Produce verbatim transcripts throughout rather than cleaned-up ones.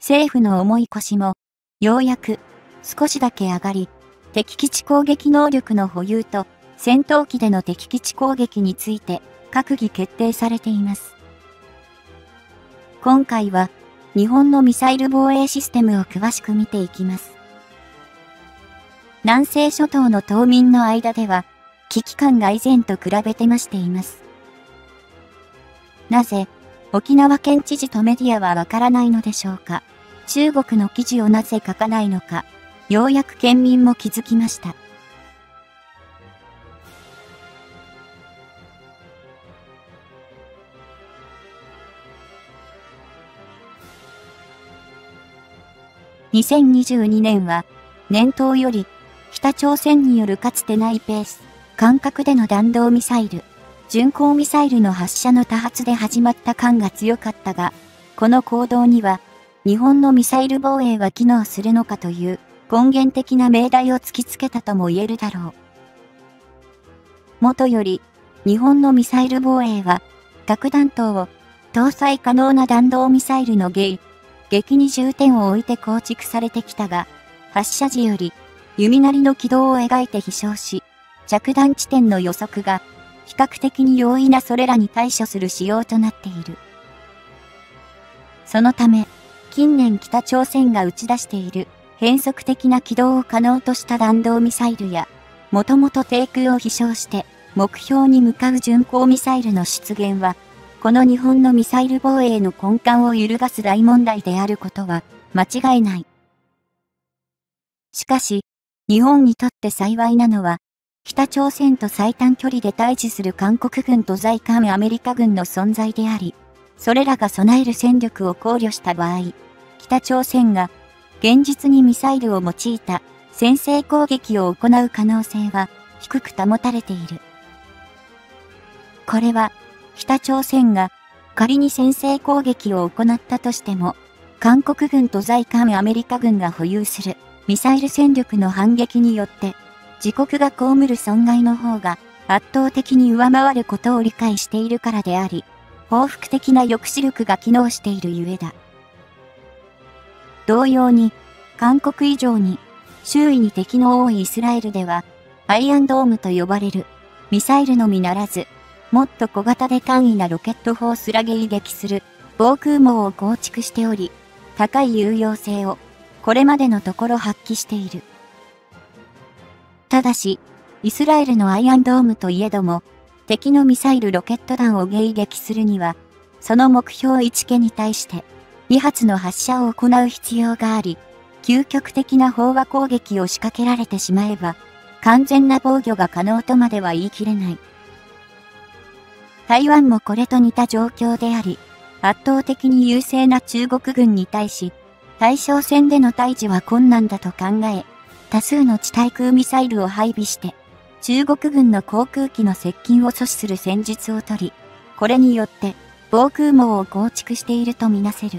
政府の重い腰も、ようやく、少しだけ上がり、敵基地攻撃能力の保有と、戦闘機での敵基地攻撃について、閣議決定されています。今回は、日本のミサイル防衛システムを詳しく見ていきます。南西諸島の島民の間では、危機感が以前と比べて増しています。なぜ、沖縄県知事とメディアはわからないのでしょうか。中国の記事をなぜ書かないのか、ようやく県民も気づきました。にせんにじゅうにねんは、年頭より、北朝鮮によるかつてないペース、間隔での弾道ミサイル、巡航ミサイルの発射の多発で始まった感が強かったが、この行動には、日本のミサイル防衛は機能するのかという根源的な命題を突きつけたとも言えるだろう。もとより、日本のミサイル防衛は、核弾頭を搭載可能な弾道ミサイルの迎撃に重点を置いて構築されてきたが、発射時より弓なりの軌道を描いて飛翔し、着弾地点の予測が比較的に容易なそれらに対処する仕様となっている。そのため、近年北朝鮮が打ち出している変則的な軌道を可能とした弾道ミサイルや、もともと低空を飛翔して目標に向かう巡航ミサイルの出現は、この日本のミサイル防衛の根幹を揺るがす大問題であることは間違いない。しかし、日本にとって幸いなのは、北朝鮮と最短距離で対峙する韓国軍と在韓アメリカ軍の存在であり、それらが備える戦力を考慮した場合、北朝鮮が現実にミサイルを用いた先制攻撃を行う可能性は低く保たれている。これは北朝鮮が仮に先制攻撃を行ったとしても、韓国軍と在韓アメリカ軍が保有するミサイル戦力の反撃によって自国が被る損害の方が圧倒的に上回ることを理解しているからであり、報復的な抑止力が機能しているゆえだ。同様に、韓国以上に周囲に敵の多いイスラエルでは、アイアンドームと呼ばれるミサイルのみならず、もっと小型で簡易なロケット砲すら迎撃する防空網を構築しており、高い有用性をこれまでのところ発揮している。ただし、イスラエルのアイアンドームといえども、敵のミサイルロケット弾を迎撃するには、その目標いちけに対してにはつの発射を行う必要があり、究極的な飽和攻撃を仕掛けられてしまえば、完全な防御が可能とまでは言い切れない。台湾もこれと似た状況であり、圧倒的に優勢な中国軍に対し、対象戦での対峙は困難だと考え、多数の地対空ミサイルを配備して、中国軍の航空機の接近を阻止する戦術をとり、これによって防空網を構築しているとみなせる。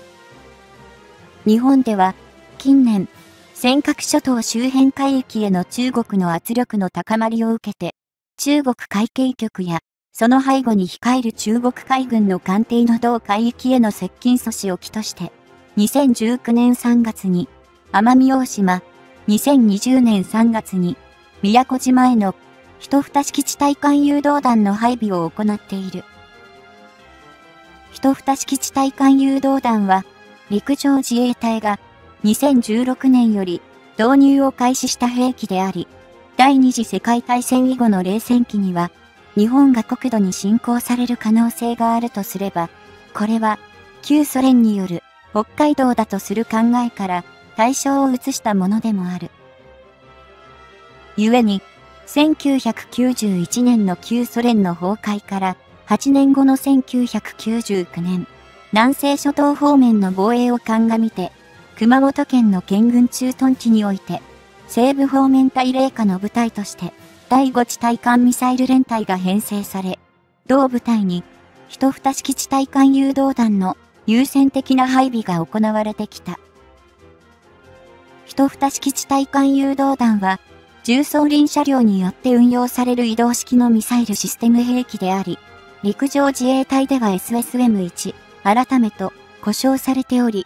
日本では近年、尖閣諸島周辺海域への中国の圧力の高まりを受けて、中国海警局やその背後に控える中国海軍の艦艇の同海域への接近阻止を機として、にせんじゅうきゅうねんさんがつに奄美大島、にせんにじゅうねんさんがつに宮古島への一蓋式地対艦誘導弾の配備を行っている。一蓋式地対艦誘導弾は陸上自衛隊がにせんじゅうろくねんより導入を開始した兵器であり、第二次世界大戦以後の冷戦期には日本が国土に侵攻される可能性があるとすれば、これは旧ソ連による北海道だとする考えから対象を移したものでもある。故に、せんきゅうひゃくきゅうじゅういちねんの旧ソ連の崩壊からはちねんごのせんきゅうひゃくきゅうじゅうきゅうねん、南西諸島方面の防衛を鑑みて、熊本県の県軍駐屯地において、西部方面隊零下の部隊として、だいご地対艦ミサイル連隊が編成され、同部隊に、一蓋式地対艦誘導弾の優先的な配備が行われてきた。一蓋式地対艦誘導弾は、重装輪車両によって運用される移動式のミサイルシステム兵器であり、陸上自衛隊では エスエスエムワン、改めと呼称されており、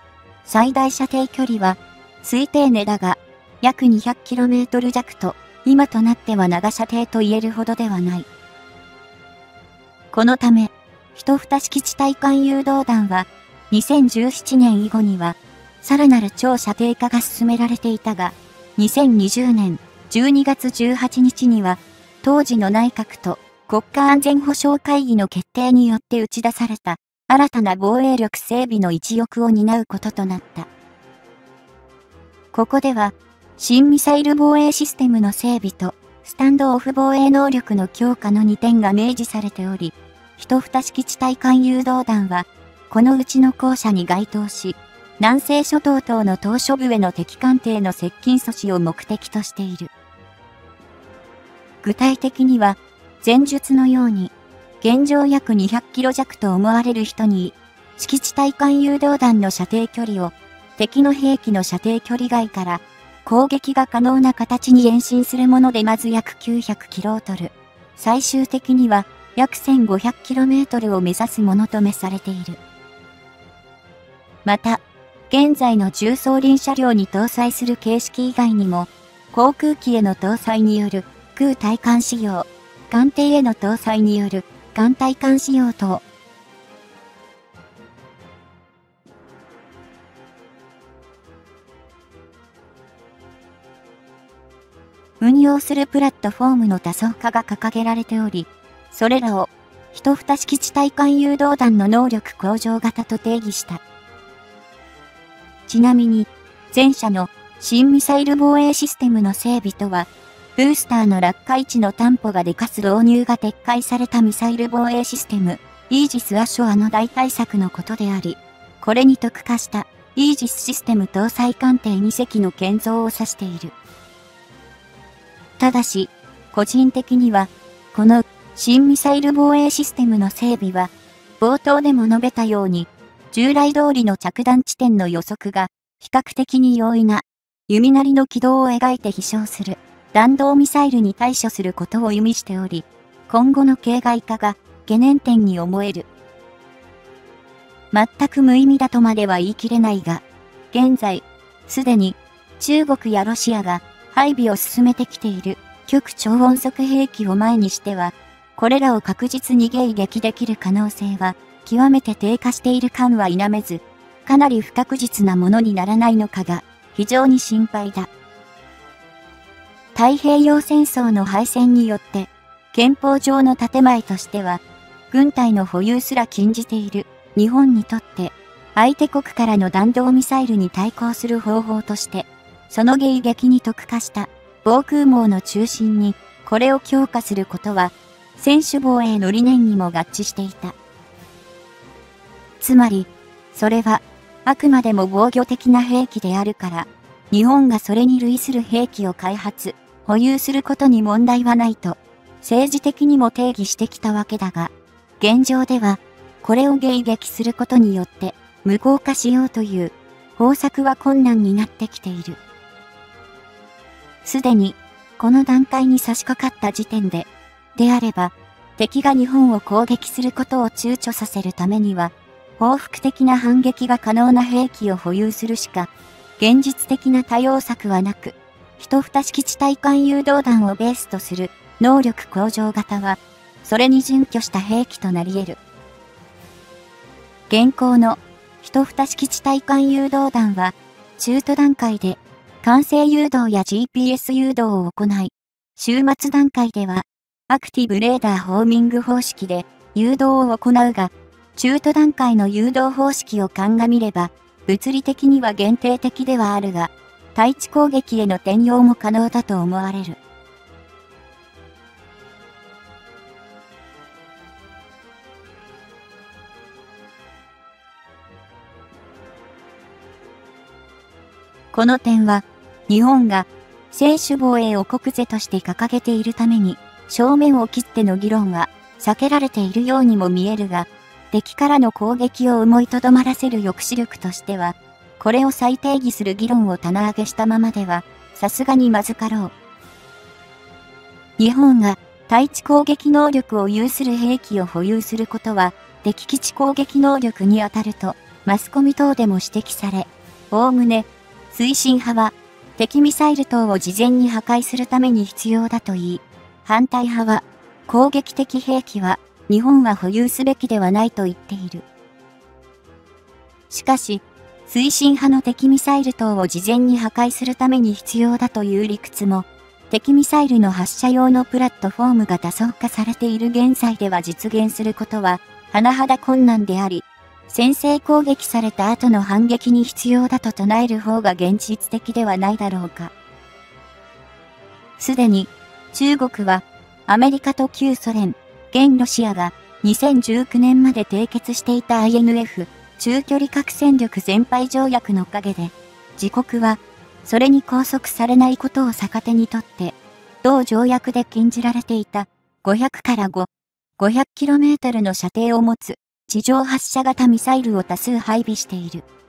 最大射程距離は、推定値だが、約 にひゃくキロメートル 弱と、今となっては長射程と言えるほどではない。このため、一蓋式地対艦誘導弾は、にせんじゅうななねん以後には、さらなる超射程化が進められていたが、にせんにじゅうねんじゅうにがつじゅうはちにちには、当時の内閣と国家安全保障会議の決定によって打ち出された、新たな防衛力整備の一翼を担うこととなった。ここでは、新ミサイル防衛システムの整備と、スタンドオフ防衛能力の強化のにてんが明示されており、一蓋式地対艦誘導弾は、このうちの後者に該当し、南西諸島等の島嶼部への敵艦艇の接近阻止を目的としている。具体的には、前述のように、現状約にひゃくキロ弱と思われる人に、式地対艦誘導弾の射程距離を、敵の兵器の射程距離外から、攻撃が可能な形に延伸するものでまず約きゅうひゃくキロメートル、最終的には約 せんごひゃくキロメートル を目指すものとめされている。また、現在の重装輪車両に搭載する形式以外にも、航空機への搭載による空対艦仕様、艦艇への搭載による艦対艦仕様等、運用するプラットフォームの多層化が掲げられており、それらを一蓋式地対艦誘導弾の能力向上型と定義した。ちなみに、前者の新ミサイル防衛システムの整備とは、ブースターの落下位置の担保がでかす導入が撤回されたミサイル防衛システム、イージス・アショアの代替策のことであり、これに特化したイージスシステム搭載艦艇にせきの建造を指している。ただし、個人的には、この新ミサイル防衛システムの整備は、冒頭でも述べたように、従来通りの着弾地点の予測が比較的に容易な、弓なりの軌道を描いて飛翔する弾道ミサイルに対処することを意味しており、今後の形骸化が懸念点に思える。全く無意味だとまでは言い切れないが、現在、すでに中国やロシアが配備を進めてきている極超音速兵器を前にしては、これらを確実に迎撃できる可能性は極めて低下している感は否めず、かなり不確実なものにならないのかが非常に心配だ。太平洋戦争の敗戦によって、憲法上の建前としては、軍隊の保有すら禁じている日本にとって、相手国からの弾道ミサイルに対抗する方法として、その迎撃に特化した防空網の中心にこれを強化することは専守防衛の理念にも合致していた。つまり、それはあくまでも防御的な兵器であるから、日本がそれに類する兵器を開発、保有することに問題はないと政治的にも定義してきたわけだが、現状ではこれを迎撃することによって無効化しようという方策は困難になってきている。すでに、この段階に差し掛かった時点で、であれば、敵が日本を攻撃することを躊躇させるためには、報復的な反撃が可能な兵器を保有するしか、現実的な対応策はなく、一蓋式地対艦誘導弾をベースとする能力向上型は、それに準拠した兵器となり得る。現行の一蓋式地対艦誘導弾は、中途段階で、管制誘導や ジーピーエス 誘導を行い、終末段階では、アクティブレーダーホーミング方式で誘導を行うが、中途段階の誘導方式を鑑みれば、物理的には限定的ではあるが、対地攻撃への転用も可能だと思われる。この点は、日本が専守防衛を国是として掲げているために、正面を切っての議論は避けられているようにも見えるが、敵からの攻撃を思いとどまらせる抑止力としては、これを再定義する議論を棚上げしたままでは、さすがにまずかろう。日本が対地攻撃能力を有する兵器を保有することは、敵基地攻撃能力に当たると、マスコミ等でも指摘され、 おおむね、推進派は、敵ミサイル等を事前に破壊するために必要だといい、反対派は、攻撃的兵器は、日本は保有すべきではないと言っている。しかし、推進派の敵ミサイル等を事前に破壊するために必要だという理屈も、敵ミサイルの発射用のプラットフォームが多層化されている現在では実現することは、甚だ困難であり、先制攻撃された後の反撃に必要だと唱える方が現実的ではないだろうか。すでに、中国は、アメリカと旧ソ連、現ロシアがにせんじゅうきゅうねんまで締結していた アイエヌエフ、中距離核戦力全廃条約の陰で、自国は、それに拘束されないことを逆手にとって、同条約で禁じられていたごひゃくからご、ごひゃくキロメートルの射程を持つ地上発射型ミサイルを多数配備している。